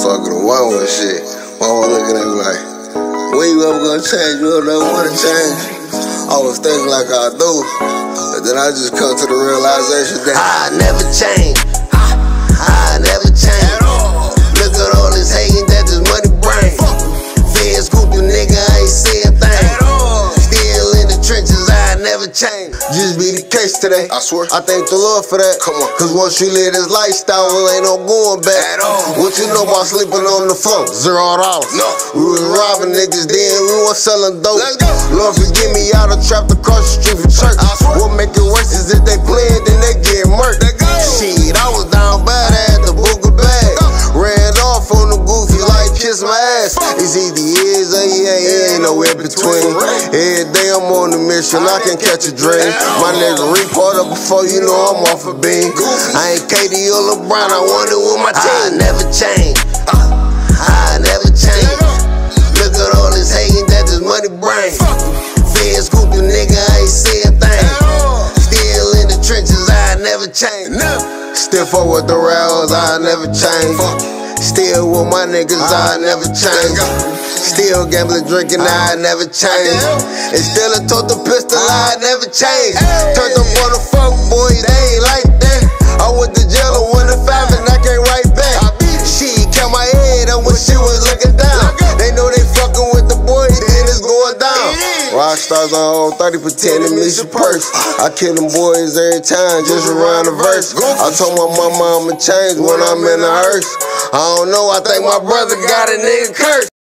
motherfucker the one with shit. Mama looking at me like, when you ever gonna change? You don't never wanna change. I was thinking like I do, but then I just come to the realization that I never change. I never change. Look at all this hating that this money bring. Fed scooping nigga, I ain't say a thing. Still in the trenches, I never change. Just be the case today. I swear. I thank the Lord for that. Come on. Cause once you live this lifestyle, it ain't no going back. At all. What you know about sleeping on the floor? $0. No. We was robbing niggas then, we was selling dope. Let's go. Lord forgive me, y'all done trapped across the street from church. What make it worse is if they play it, then they get murked. Shit, I was down bad, I had to book a bag. Ran off on the goofy like kiss my ass. It's either is or ain't nowhere between. Every day I'm on the mission, I can catch a dream. My nigga report up before you know I'm off a beam. I ain't KD or LeBron, I want it with my team. I never change. I never change. Look at all this hating that this money bring. Fed scooping nigga, I ain't say a thing. Still in the trenches, I never change. Still fuck with the rails, I never change. Still with my niggas, I never change. Still gambling, drinking, I never change. And still a total pistol, I never change. Turned up on the fuck boys, they ain't like that. I went to jail and went to 5 and I came right back. She kept my head up when she was looking down. They know they fucking with the boy, then it's going down. Rockstars on 30 pretending me some purse. I kill them boys every time, just around the verse. I told my mama I'ma change when I'm in the hearse. I don't know, I think my brother got a nigga curse.